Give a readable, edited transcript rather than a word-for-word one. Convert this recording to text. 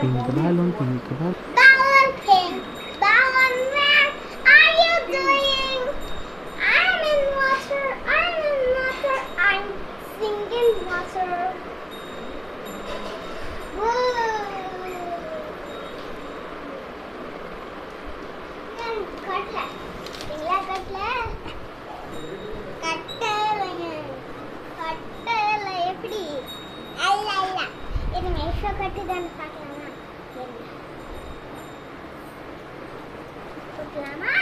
pink balloon, pink balloon. Balloon pink, balloon red. Are you doing? I'm in water. I'm in water. I'm singing water. Woo! நான் கட்டல. இல்ல கட்டல. கட்டலைங்க. கட்டல எப்படி? அல்ல அல்ல. இது மேஷோ கட்டுதான்னு பார்க்கலாமா? போடலாமா?